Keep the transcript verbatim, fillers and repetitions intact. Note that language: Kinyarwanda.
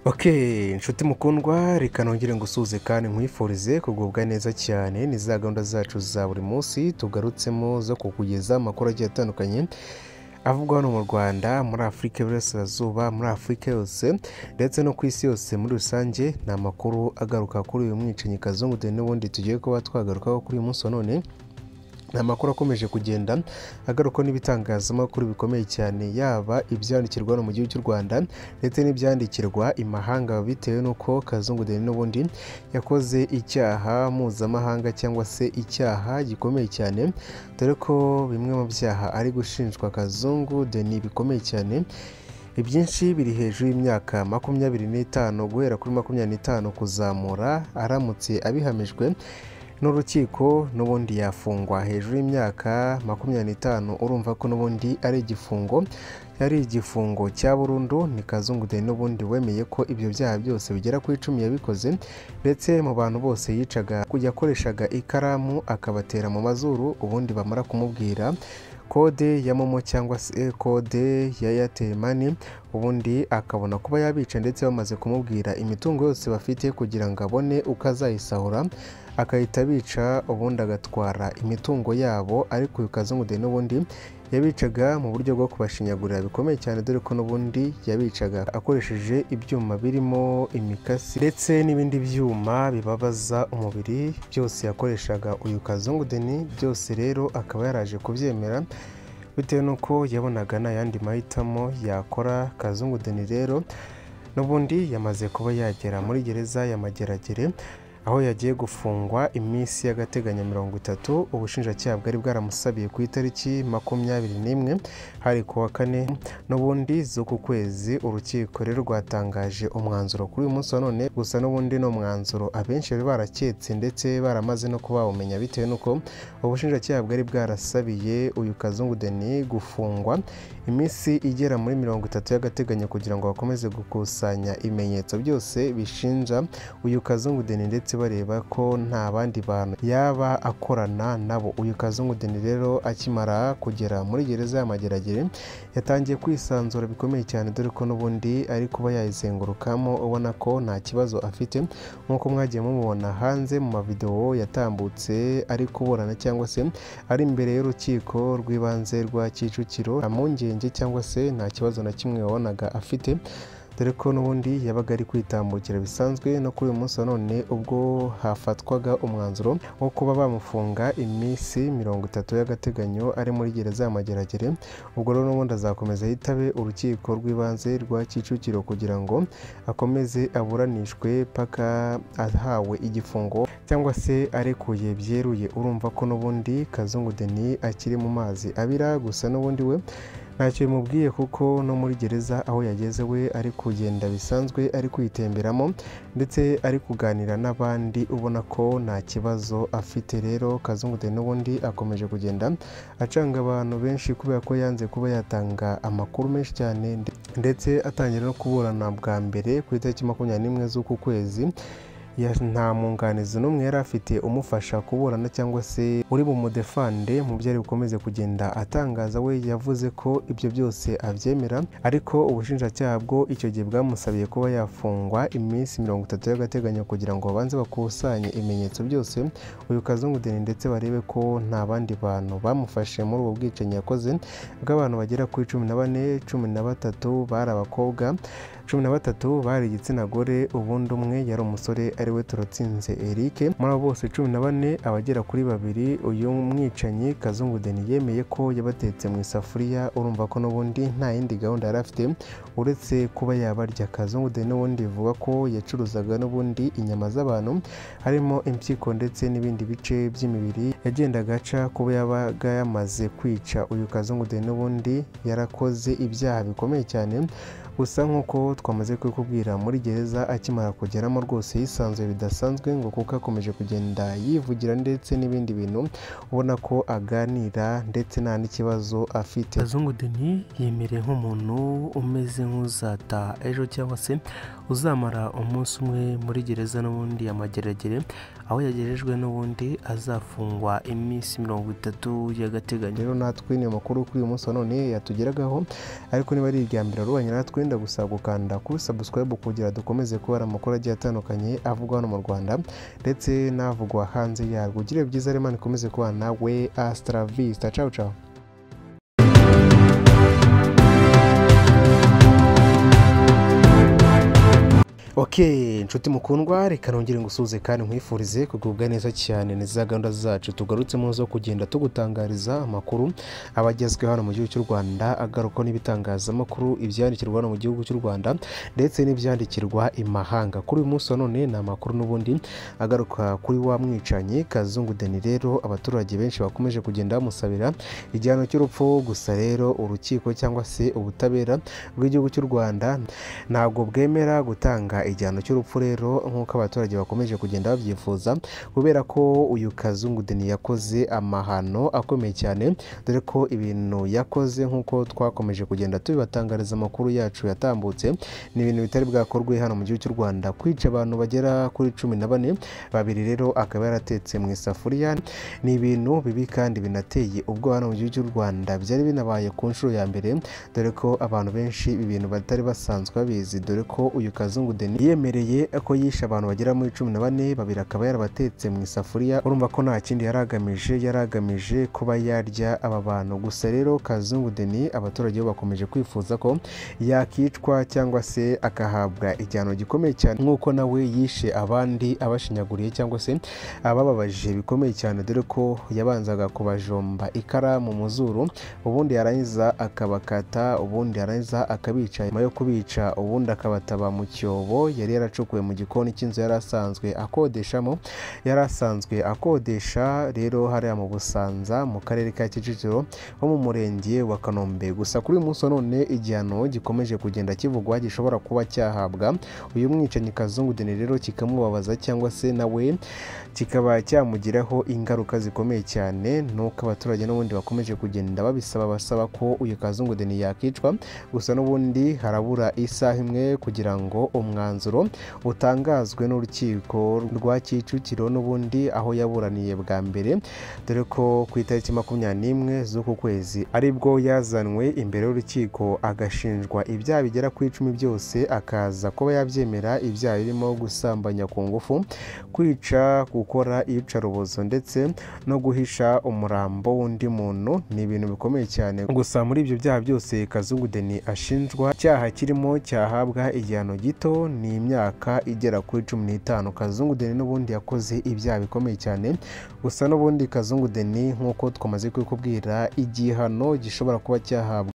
Okay, inshuti mukundwa reka nongere ngusuze kandi nkwifurize kugubwa neza cyane. Ni za gahunda zacu za buri munsi tugarutsemo zo kukugeza amakuru agiye atandukanye avugwa hano mu Rwanda, muri Afurika y'Iburasirazuba, muri Afurika yose ndetse no ku isi yose muri rusange. Ni amakuru agaruka kuri uyu mwicanyi Kazungu Denis n'ubundi tugiye kuba twagarukaho kuri uyu munsi wa none. Ni amakuru akomeje kugenda agaruka n'ibitangazamakuru bikomeye cyane, yaba ibyandikirwa no mu gihugu cy'u Rwanda ndetse n'ibyandikirwa imahanga, bitewe n'uko Kazungu Denis n'ubundi yakoze icyaha mpuzamahanga cyangwa se icyaha gikomeye cyane, dore ko bimwe mu byaha ari gushinjwa Kazungu Denis bikomeye cyane. Ibyinshi biri hejuru y'imyaka makumyabiri n'itanu guhera kuri makumyabiri n'itanu kuzamura, aramutse abihamijwe n'urukiko n'ubundi yafungwa hejuru y'imyaka makumyabiri n'itanu. Urumva ko n'ubundi ari igifungo, yari igifungo cya burundu. Ni Kazungu Denis n'ubundi wemeye ko ibyo byaha byose bigera ku icumi yabikoze, ndetse mu bantu bose yicaga kujya akoreshaga ikaramu akabatera mu mazuru, ubundi bamara kumubwira kode ya momo cyangwa se kode ya Airtel Money, ubundi akabona kuba yabica, ndetse bamaze kumubwira imitungo yose bafite kugira ngo abone uko azayisahura, akahita bica ubundi agatwara imitungo yabo. Ariko uyu Kazungu Denis n'ubundi yabicaga mu buryo bwo kubashinyagurira bikomeye cyane, dore ko n'ubundi yabicaga akoresheje ibyuma birimo imikasi ndetse n'ibindi byuma bibabaza umubiri, byose yakoreshaga uyu Kazungu Denis. Byose rero akaba yaraje kubyemera bitewe n'uko yabonaga nta yandi mahitamo yakora. Kazungu Denis rero n'ubundi yamaze kuba yagera muri gereza ya Mageragere, aho yagiye gufungwa iminsi y'agateganyo mirongo itatu. Ubushinjacyaha bwari bwaramusabiye ku itariki makumyabiri n'imwe hari kuwa kane n'ubundi z'uku kwezi. Urukiko rero rwatangaje umwanzuro kuri uyu munsi wa none, gusa n'ubundi no mwanzuro abenshi bari baraketse ndetse baramaze no kuba bawumenya, bitewe n'uko ubushinjacyaha bwari bwarasabiye uyu Kazungu Denis gufungwa iminsi igera muri mirongo itatu y'agateganyo kugira ngo bakomeze gukusanya ibimenyetso byose bishinja uyu Kazungu Denis, ndetse bareba ko nta bandi bantu yaba akorana nabo. Uyu Kazungu Denis rero akimara kugera muri gereza ya Mageragere yatangiye kwisanzura bikomeye cyane, dore ko n'ubundi ari kuba yayizengurukamo, ubona ko nta kibazo afite, nk'uko mwagiye mumubona hanze mu mavideo yatambutse ari kuburana cyangwa se ari imbere y'urukiko rw'ibanze rwa Kicukiro. Amungenge cyangwa se nta kibazo na kimwe wabonaga afite, dore ko n'ubundi yabaga ari kwitambukira bisanzwe. No kuri uyu munsi wa none ubwo hafatwaga umwanzuro wo kuba bamufunga iminsi mirongo itatu y'agateganyo ari muri gereza ya Mageragere, ubwo rero n'ubundi azakomeza yitabe urukiko rw'ibanze rwa Kicukiro kugira ngo akomeze aburanishwe paka ahawe igifungo cyangwa se arekuye byeruye. Urumva ko n'ubundi Kazungu Denis akiri mu mazi abira, gusa n'ubundi we ntacyo bimubwiye, kuko no muri gereza aho yageze we ari kugenda bisanzwe, ari kwitemberamo ndetse ari kuganira n'abandi, ubona ko nta kibazo afite. Rero Kazungu Denis n'ubundi akomeje kugenda acanga abantu benshi, kubera ko yanze kuba yatanga amakuru menshi cyane, ndetse atangira no kuburana bwa mbere ku itariki makumyabiri n'imwe z'uku kwezi. Nta mwunganizi n'umwe yari afite umufasha kuburana cyangwa se uri bumudefande mu byo ari bukomeze kugenda atangaza. We yavuze ko ibyo byose abyemera, ariko ubushinjacyaha bwo icyo gihe bwamusabiye kuba yafungwa iminsi mirongo itatu y'agateganyo kugira ngo babanze bakusanye ibimenyetso byose uyu Kazungu Denis, ndetse barebe ko nta bandi bantu bamufashe muri ubu bwicanyi yakoze bw'abantu bagera kuri cumi na bane. Cumi na batatu bari abakobwa, cumi na batatu bari igitsina gore, ubundi umwe yari umusore ari we Turatsinze Eric. Muri abo bose cumi na bane, abagera kuri babiri uyu mwicanyi Kazungu Denis yemeye ko yabatetse mu isafuriya. Urumva ko n'ubundi nta yindi gahunda yari afite uretse kuba yabarya. Kazungu Denis n'ubundi bivuga ko yacuruzaga n'ubundi inyama z'abantu, harimo impyiko ndetse n'ibindi bice by'imibiri yagendaga aca. Kuba yabaga yamaze kwica uyu Kazungu Denis n'ubundi yarakoze ibyaha bikomeye cyane, gusa nk'uko twamaze kubikubwira muri gereza akimara kugeramo rwose yisanzuye yisanzuye bidasanzwe ngo kuko akomeje kugenda yivugira ndetse n'ibindi bintu ubona ko aganira ndetse nta n'ikibazo afite. Kazungu Denis yemereye nk'umuntu umeze nk'uzata ejo cyangwa se uzamara umunsi umwe muri gereza n'ubundi amageragere, aho yagerejwe n'ubundi azafungwa iminsi mirongo itatu y'agateganyo. Rero natwe ni amakuru kuri uyu munsi wa none yatugeragaho, ariko niba ari irya mbere rubanye natwe ndagusaba gukanda kuri subscribe kugira dukomeze kubara amakuru agiye atandukanye avugwa hano mu Rwanda ndetse n'avugwa hanze yarwo. Ugire byiza rero, ikomeze kubana nawe. Hasta vista, ciao ciao. Okay, inshuti mukundwa, reka nongere ngusuze kandi nkwifurize kugubwa neza cyane. Ni za gahunda zacu tugarutsemo zo kugenda tugutangariza amakuru abagezweho hano mu gihugu cy'u Rwanda, agaruka n'ibitangazamakuru ibyandikirwa hano mu gihugu cy'u Rwanda ndetse n'ibyandikirwa imahanga. Kuri uyu munsi wa none ni amakuru n'ubundi agaruka kuri wa mwicanyi Kazungu Denis. Rero abaturage benshi bakomeje kugenda bamusabira igihano cy'urupfu, gusa rero urukiko cyangwa se ubutabera bw'igihugu cy'u Rwanda ntabwo bwemera gutanga igihano cy'urupfu rero nk'uko abaturage bakomeje kugenda babyifuza, kubera ko uyu Kazungu Denis yakoze amahano akomeye cyane, dore ko ibintu yakoze nk'uko twakomeje kugenda tubibatangariza amakuru yacu yatambutse ni ibintu bitari bwakorwe hano mu gihugu cy'u Rwanda. Kwica abantu bagera kuri cumi na bane, babiri rero akaba yaratetse mu isafuriya, ni ibintu bibi kandi binateye ubwo hano mu gihugu cy'u Rwanda byari binabaye ku nshuro ya mbere, dore ko abantu benshi ibintu batari basanzwe babizi, dore ko uyu Kazungu Denis yemereye ko yishe abantu bagera muri cumi na bane, babiri akaba yarabatetse mu isafuriya. Urumva ko nta kindi yaragamije yaragamije kuba yarya aba bantu. Gusa rero Kazungu Denis abaturage bakomeje kwifuza ko yakicwa cyangwa se akahabwa igihano gikomeye cyane nk'uko nawe yishe abandi abashinyaguriye cyangwa se abababaje bikomeye cyane, dore ko yabanzaga kubajomba ikaramu mu zuru, ubundi yarangiza akabakata, ubundi yarangiza akabica. Nyuma yo kubica ubundi akabataba mu cyobo yari yaracukuwe mu gikoni cy'inzu yari asanzwe akodeshamo, yari asanzwe akodesha rero hariya mu Busanza mu karere ka Kicukiro ho mu murenge wa Kanombe. Gusa kuri uyu munsi none igihano gikomeje kugenda kivugwa gishobora kuba cyahabwa uyu mwicanyi Kazungu Denis rero kikamubabaza cyangwa se nawe kikaba cyamugiraho ingaruka zikomeye cyane, nuko abaturage n'ubundi bakomeje kugenda babisaba basaba ko uyu Kazungu Denis yakicwa. Gusa n'ubundi harabura isaha imwe kugira ngo umwanzuro utangazwe n'urukiko rwa Kicukiro n'ubundi aho yaburaniye bwa mbere, dore ko ku itariki makumyabiri n'imwe z'uku kwezi aribwo yazanwe imbere y'urukiko agashinjwa ibyaha bigera ku icumi byose, akaza kuba yabyemera ibyaha birimo gusambanya ku ngufu, kwica, gukora iyicarubozo ndetse no guhisha umurambo w'undi muntu. Ni ibintu bikomeye cyane. Gusa muri ibyo byaha byose Kazungu Denis ashinjwa, icyaha kirimo cyahabwa igihano gito ni imyaka igera kuri cumi n'itanu. Kazungu Denis n'ubundi yakoze ibyaha bikomeye cyane, gusa n'ubundi Kazungu Denis nk'uko twamaze kubikubwira igihano gishobora kuba cyahabwa